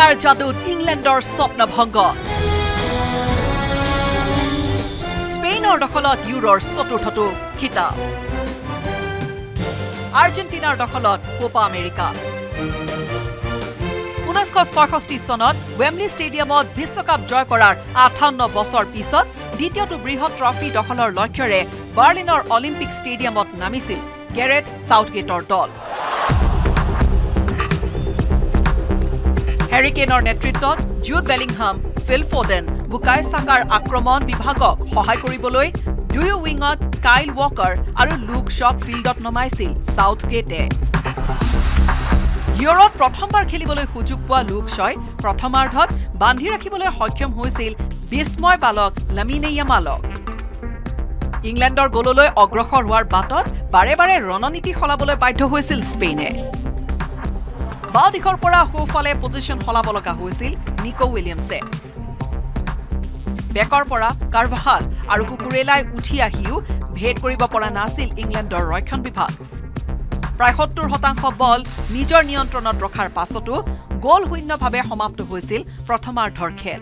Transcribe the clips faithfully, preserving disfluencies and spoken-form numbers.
কোপাৰ জাদুত ইংলেণ্ডৰ স্বপ্নভংগ স্পেইনৰ দখলত ইউৰোৰ চতুৰ্থটো খিতাপ আৰ্জেণ্টিনাৰ দখলত কোপা আমেৰিকা ঊনৈছশ ছয়ষষ্ঠি চনত ৱেমলি ষ্টেডিয়ামত বিশ্বকাপ জয় কৰাৰ আঠাৱন্ন বছৰ পিছত দ্বিতীয়টো বৃহৎ ট্ৰফি দখলৰ লক্ষ্যৰে বাৰ্লিনৰ অলিম্পিক ষ্টেডিয়ামত নামিছিল গেৰেট সাউথগেটৰ দল হেৰিকেনৰ নেতৃত্বত Jude Bellingham Phil Foden Bukayo Saka আক্ৰমণ বিভাগক সহায় কৰিবলৈ দুয়ো উইঙত কাইল ৱাকাৰ আৰু লুক শ্বক ফিল্ডত নমাইছিল সাউথগেটে ইউৰোত প্ৰথমবাৰ খেলিবলৈ সুযোগ পোৱা লুক শ্বই প্ৰথমাৰ্ধত বান্ধি ৰাখিবলৈ সক্ষম হৈছিল বিস্ময় বালক লামিনে ইয়ামালক ইংলেণ্ডৰ গ'ললৈ অগ্ৰসৰ হোৱাৰ বাটত বাৰে বাৰে ৰণনীতি সলাবলৈ বাধ্য হৈছিল স্পেইনে বাও দিশৰ পৰা সোঁফালে পজিশ্যন সলাব লগা হৈছিল নিকো উইলিয়ামছে বেকৰ পৰা কাৰ্ভাহাল আৰু কুকুৰেলাই উঠি আহিও ভেদ কৰিব পৰা নাছিল ইংলেণ্ডৰ ৰক্ষণ বিভাগ প্ৰায় সত্তৰ শতাংশ বল নিজৰ নিয়ন্ত্ৰণত ৰখাৰ পাছতো গোল শূন্যভাৱে সমাপ্ত হৈছিল প্ৰথমাৰ্ধৰ খেল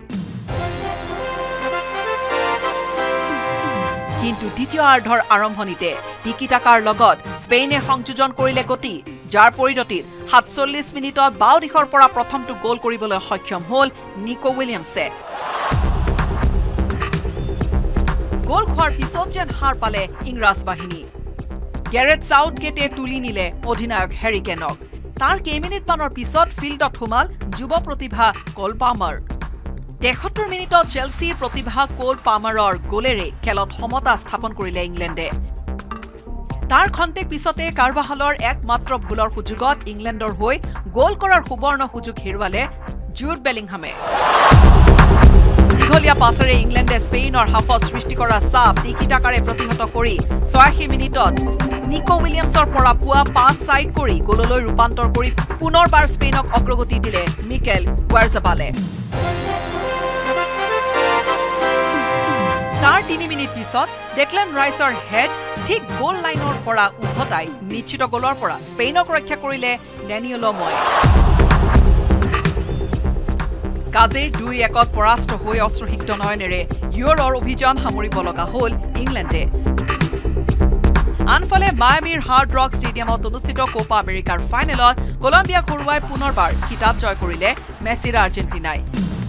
কিন্তু দ্বিতীয় আৰ্ধৰ আৰম্ভণিতে টিকিটাকাৰ লগত স্পেইনে সংযোজন কৰিলে গতি যাৰ পৰিণতিত সাতচল্লিছ মিনিটত বাও দিশৰ পৰা প্ৰথমটো গোল কৰিবলৈ সক্ষম হ'ল নিকো উইলিয়ামছে গোল খোৱাৰ পিছত যেন হাৰ পালে ইংৰাজ বাহিনী গেৰেট সাউথগেটে তুলি নিলে অধিনায়ক হেৰিকেনক তাৰ কেইমিনিটমানৰ পিছত ফিল্ডত সোমাল যুৱ প্ৰতিভা কল পামাৰ তেসত্তৰ মিনিটত চেলচিৰ প্ৰতিভা কল পামাৰৰ গোলেৰে খেলত সমতা স্থাপন কৰিলে ইংলেণ্ডে তাৰ খন্তেক পিছতে কাৰ্ভাহালৰ একমাত্ৰ ভুলৰ সুযোগত ইংলেণ্ডৰ হৈ গোল কৰাৰ সুবৰ্ণ সুযোগ হেৰুৱালে জুড বেলিংহামে দীঘলীয়া পাছেৰে ইংলেণ্ডে স্পেইনৰ হাফত সৃষ্টি কৰা চাপ টিকিটাকাৰে প্ৰতিহত কৰি ছয়াশী মিনিটত নিকো উইলিয়ামছৰ পৰা পোৱা পাছ সাইড কৰি গোললৈ ৰূপান্তৰ কৰি পুনৰবাৰ স্পেইনক অগ্ৰগতি দিলে মিকেল ওয়াৰজাবালে তাৰ তিনি মিনিট পিছত ডেক্লেন ৰাইচৰ হেড ঠিক গোল লাইনৰ পৰা উভতাই নিশ্চিত গোলৰ পৰা স্পেইনক ৰক্ষা কৰিলে ডেনিয়েলো ময়ে কাজে দুই একত পৰাস্ত হৈ অশ্ৰুসিক্ত নয়নেৰে ইউৰোৰ অভিযান সামৰিব লগা হ'ল ইংলেণ্ডে আনফালে মায়ামিৰ হাৰ্ড ৰক ষ্টেডিয়ামত অনুষ্ঠিত কোপা আমেৰিকাৰ ফাইনেলত কলম্বিয়াক হৰুৱাই পুনৰবাৰ খিতাপ জয় কৰিলে মেছিৰ আৰ্জেণ্টিনাই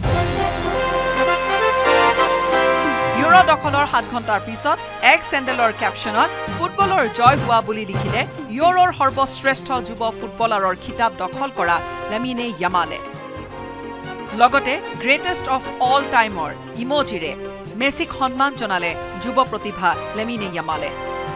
ইউৰো দখলৰ সাত ঘণ্টাৰ পিছত এক চেণ্ডেলৰ কেপশ্যনত ফুটবলৰ জয় হোৱা বুলি লিখিলে ইউৰোৰ সৰ্বশ্ৰেষ্ঠ যুৱ ফুটবলাৰৰ খিতাপ দখল কৰা লামিনে ইয়ামালে লগতে গ্ৰেটেষ্ট অফ অল টাইমৰ ইমোজিৰে মেছিক সন্মান জনালে যুৱ প্ৰতিভা লামিনে ইয়ামালে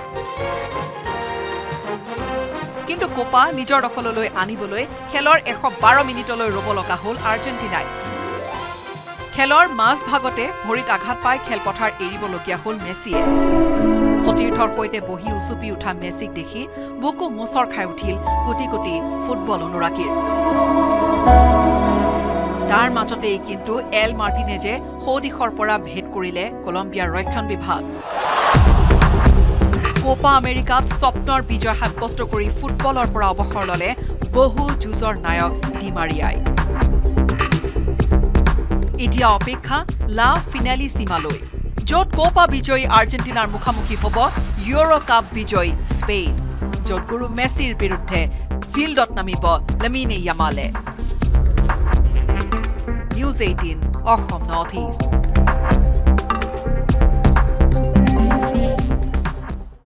কিন্তু কোপা নিজৰ দখললৈ আনিবলৈ খেলৰ এশ বাৰ মিনিটলৈ ৰ'ব লগা হ'ল আৰ্জেণ্টিনাই খেলৰ মাজ ভাগতে ভৰিত আঘাত পাই খেলপথাৰ এৰিবলগীয়া হ'ল মেছিয়ে সতীৰ্থৰ সৈতে বহি উচুপি উঠা মেছিক দেখি বুকু মোচৰ খাই উঠিল কোটি কোটি ফুটবল অনুৰাগীৰ তাৰ মাজতেই কিন্তু এল মাৰ্টিনেজে সৌদিশৰ পৰা ভেদ কৰিলে কলম্বিয়াৰ ৰক্ষণ বিভাগ কোপা আমেৰিকাত স্বপ্নৰ বিজয় সাব্যস্ত কৰি ফুটবলৰ পৰা অৱসৰ ললে বহু যুঁজৰ নায়ক ডি মাৰিয়াই এতিয়া অপেক্ষা লা ফিনালি সীমালৈ য'ত কোপা বিজয়ী আৰ্জেণ্টিনাৰ মুখামুখি হ'ব ইউৰো কাপ বিজয়ী স্পেইন য'ত গুৰু মেছিৰ বিৰুদ্ধে ফিল্ডত নামিব লামিনে ইয়ামালে news eighteen Assam north east